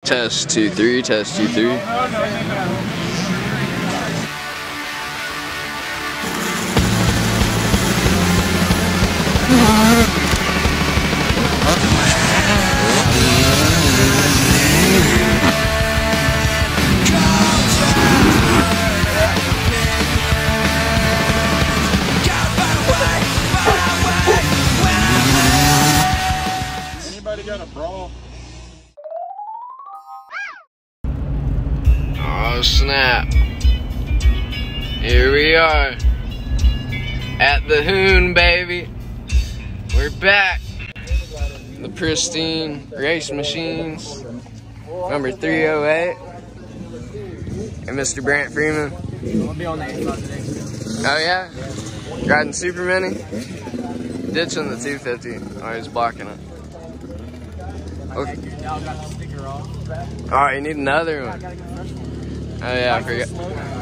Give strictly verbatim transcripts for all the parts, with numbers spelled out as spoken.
Test two three. Test two three. Anybody got a brawl? Oh snap. Here we are. At the Hoon, baby. We're back. The pristine race machines. Number three oh eight. And Mister Brant Freeman. I'll be on the eighty-five today. Oh yeah? Riding super mini? Ditching the two fifty. Oh, he's blocking it. Okay. Oh, you need another one. Oh yeah, I forgot.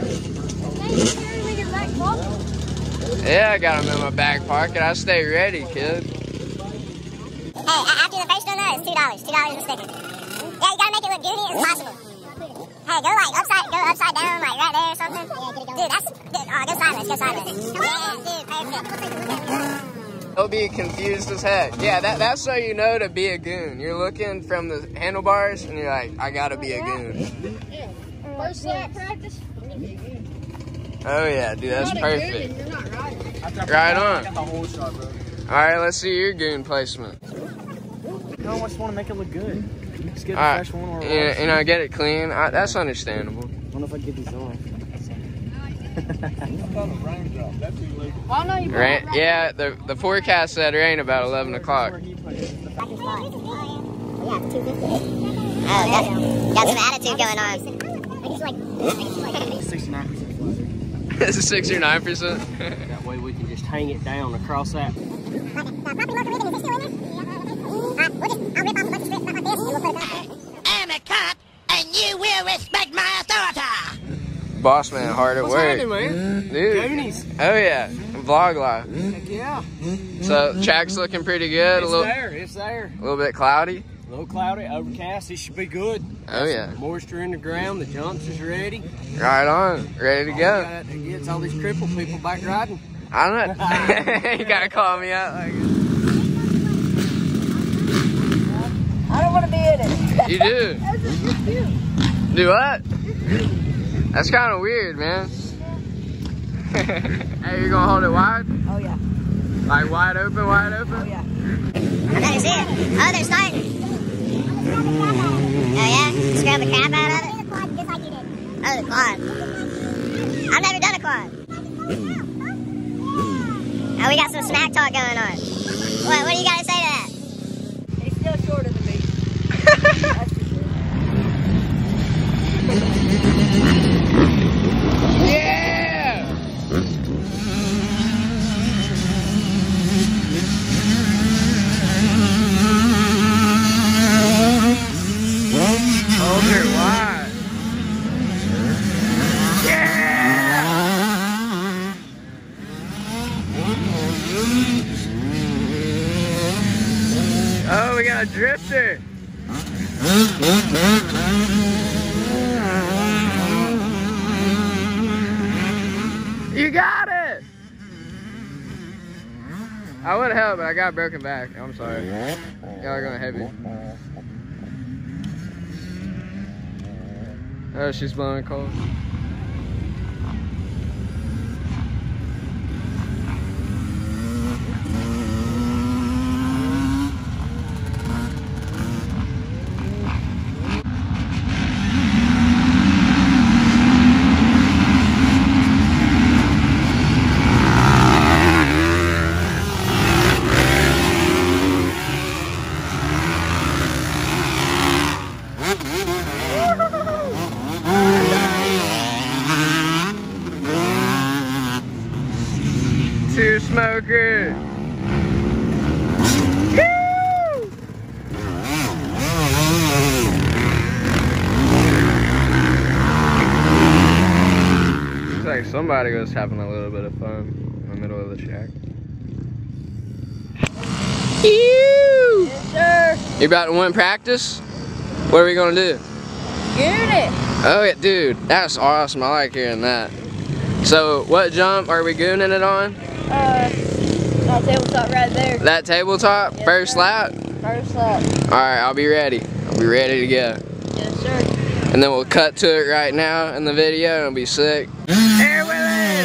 Yeah, I got them in my back pocket. I stay ready, kid. Hey, after the first one though, it's two dollars. Two dollars a sticker. Yeah, you gotta make it look goony as possible. Hey, go like upside, go upside down, like right there or something. Dude, that's, dude, oh, go sideways, go sideways. Yeah, dude, perfect. He'll be confused as heck. Yeah, that, that's so you know to be a goon. You're looking from the handlebars and you're like, I gotta be a goon. Yeah. First lap practice. Oh yeah, dude, that's perfect. You're not riding. Right on. Got the whole shot, bro. Alright, let's see your goon placement. No, I just want to make it look good. Just get a Alright, fresh one or a and, and I get it clean. I, that's understandable. I don't know if I can get these off. Oh, no, you Right? Yeah, the the forecast said rain about eleven o'clock. Oh, got, got some attitude going on. sixty-nine percent. This is six or nine percent. That way we can just hang it down across that. I'm a cop, and you will respect my authority. Boss man, hard at What's work. happening, man? Dude. Goonies. Oh yeah, vlog live. Heck yeah. So track's looking pretty good. It's a little, there. It's there. a little bit cloudy. A little cloudy, overcast. It should be good. Oh yeah. Moisture in the ground. The jumps is ready. Right on, ready to All go. we got to get all these crippled people back riding. I don't know. You gotta call me out like it. I don't want to be in it. You do. That's just cute. Do what? That's kind of weird, man. Hey, you gonna hold it wide? Oh, yeah. Like wide open, wide open? Oh, yeah. I better see it. Oh, they're starting. Oh, yeah? Scrub the crap out of it? Oh, the quad. I've never done a quad. Oh, we got some smack talk going on. What, what do you got to say to that? He's still shorter than me. That's for sure. Yeah! Hold it wide. Yeah! Oh, we got a drifter. You got it! I would help, but I got broken back. I'm sorry. Y'all are going heavy. Oh, she's blowing cold. Two smoker. Woo! Looks like somebody was having a little bit of fun in the middle of the track. Yes, sir. You about to win practice? What are we gonna do? Goony. Oh, yeah, dude, that's awesome. I like hearing that. So, what jump are we gooning it on? Uh, that tabletop right there. That tabletop? Yes, First sir. lap? First lap. Alright, I'll be ready. I'll be ready to go. Yes, sir. And then we'll cut to it right now in the video and it'll be sick. Here with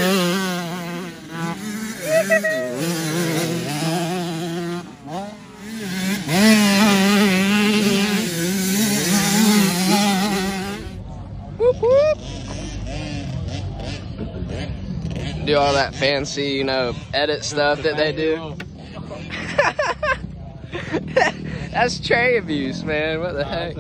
do all that fancy, you know, edit stuff that they do. That's tray abuse, man. What the heck?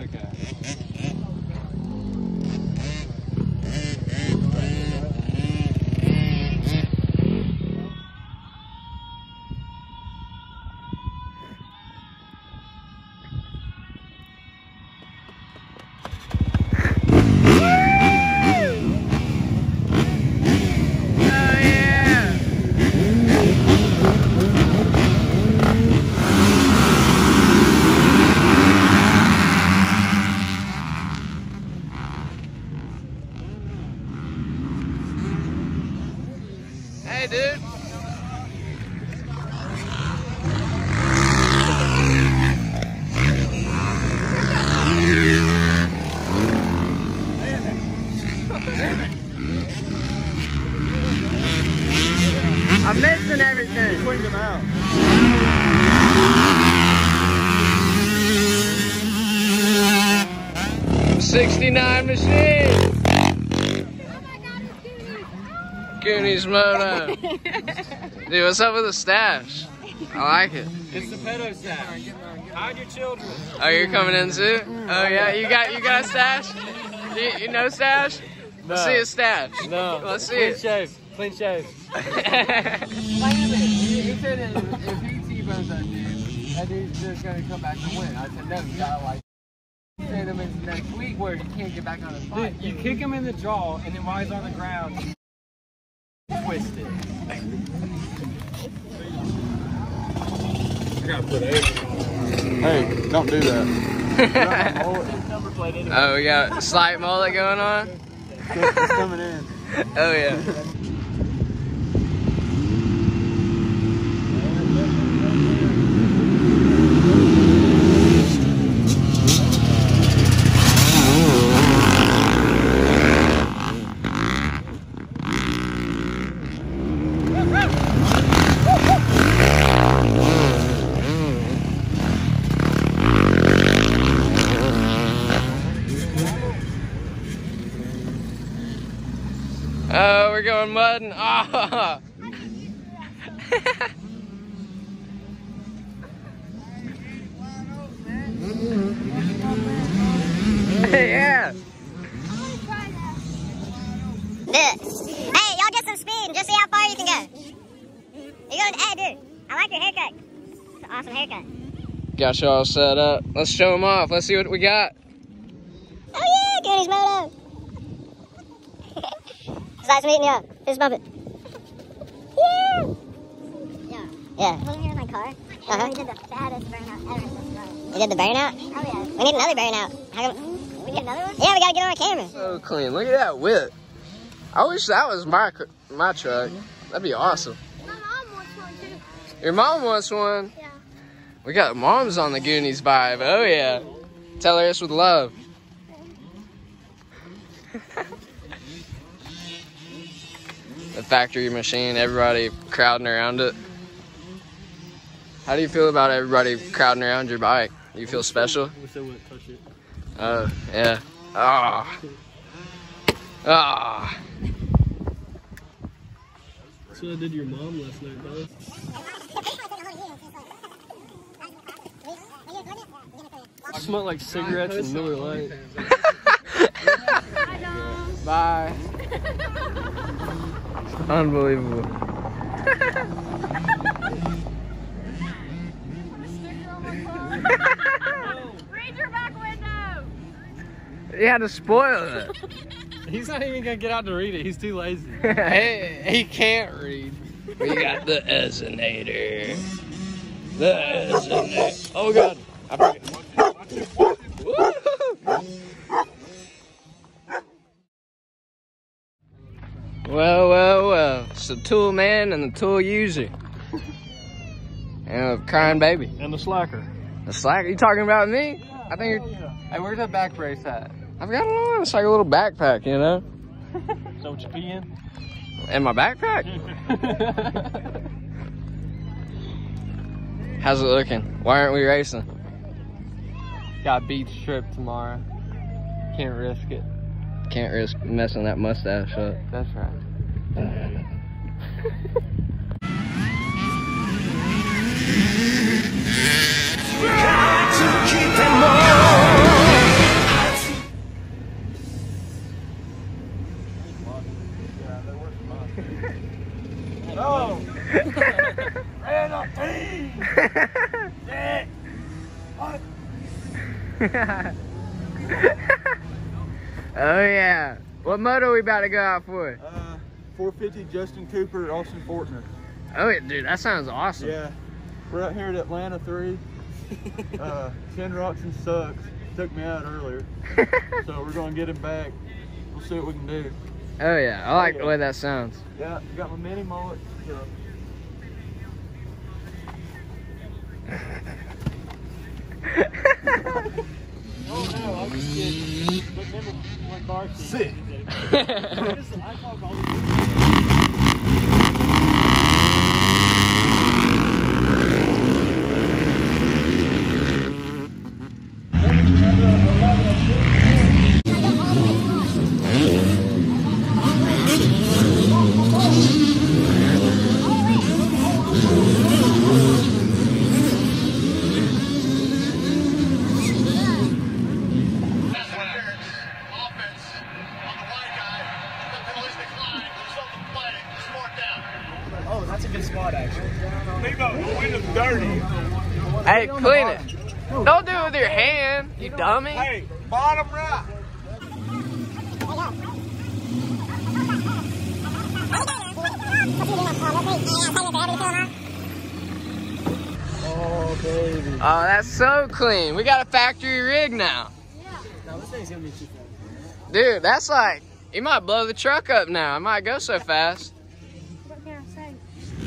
Hey, dude. I'm missing everything. Swing them out. sixty-nine machine. Gooniez Moto. Dude, what's up with the stash? I like it. It's the pedo stash. Hide your children. Oh, you're coming in too? Oh yeah, you got you got a stash? You, you know stash? No. Let's see a stash. No. Let's see Clean it. shave. Clean shave. He said if he T-bones that dude, that dude's just gonna come back and win. I said no, you gotta like send him in next week where he can't get back on his bike. Dude, you kick him in the jaw, and then while he's on the ground, twist it. I gotta put eggs on. Hey, don't do that. Oh, we got a slight mullet going on? It's coming in. Oh yeah. Oh, we're going mudding. Ah. Yeah. Hey, y'all get some speed and just see how far you can go. You going? Hey, dude, I like your haircut. It's an awesome haircut. Got you all set up. Let's show them off. Let's see what we got. Oh yeah, Gooniez Moto. It's nice meeting you. Fist bump it. Yeah. Yeah. Yeah. Wasn't here in my car. Uh-huh. We did the fattest burnout ever in this car. You did the burnout? Oh yeah. We need another burnout. How come? We need another one? Yeah, we gotta get on our camera. So clean. Look at that whip. I wish that was my my truck. That'd be awesome. My mom wants one too. Your mom wants one. Yeah. We got moms on the Goonies vibe. Oh yeah. Tell her it's with love. The factory machine, everybody crowding around it. How do you feel about everybody crowding around your bike? Do you feel special? Wish I wouldn't touch it. Oh, yeah. Ah. Ah. That's what I did to your mom last night, bro. I smell like cigarettes and Miller Lite. Bye. Unbelievable. Read your back window. You had to spoil it. He's not even gonna get out to read it. He's too lazy. he, he can't read. We got the Ezinator. The Ezinator. Oh god. I forgot. Well, well, well. It's the tool man and the tool user. And a crying baby. And the slacker. The slacker? You talking about me? Yeah, I think you're... yeah. Hey, where's that back brace at? I've got it on. It's like a little backpack, you know? So what you pee in? In my backpack? How's it looking? Why aren't we racing? Got a beach trip tomorrow. Can't risk it. Can't risk messing that mustache up. That's right. No! Ran up team! Yeah! What? Oh yeah. What moto are we about to go out for? Uh, four fifty Justin Cooper, Austin Fortner. Oh yeah, dude, that sounds awesome. Yeah, we're out here at Atlanta three. Uh, ten rocks and sucks. Took me out earlier, so we're gonna get him back. We'll see what we can do. Oh yeah, I like Oh, yeah. the way that sounds. Yeah, got my mini mullet. So. Oh no, I was just kidding. But remember when car seat. Sick. I talk all the Oh, that's a good spot actually. Hey, clean it. Don't do it with your hand, you dummy. Hey, bottom right. Oh baby. Oh, that's so clean. We got a factory rig now. No, this thing's gonna be too fast. Dude, that's like, you might blow the truck up now. It might go so fast. What can I say?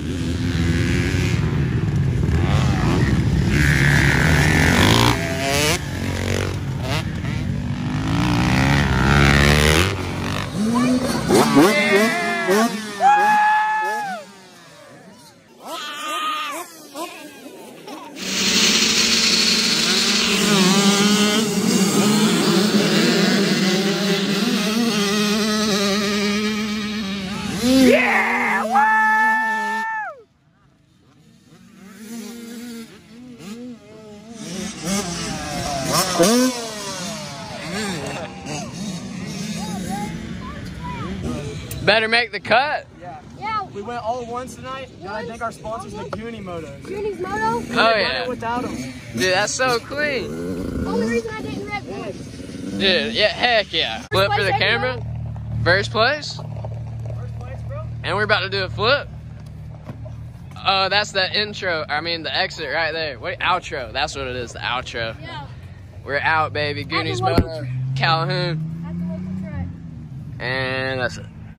Better make the cut. Yeah. Yeah, We went all at once tonight, and I think our sponsors the Goony Motos. Gooniez Moto. Oh yeah. Without them. Dude, that's so clean. Only reason I didn't rev points. Dude, yeah, heck yeah. Flip for the place, camera. First place. First place, bro. And we're about to do a flip. Oh, that's the intro. I mean, the exit right there. Wait, outro. That's what it is, the outro. Yeah, We're out, baby. Gooniez local Moto, Calhoun. at the local track. And that's it.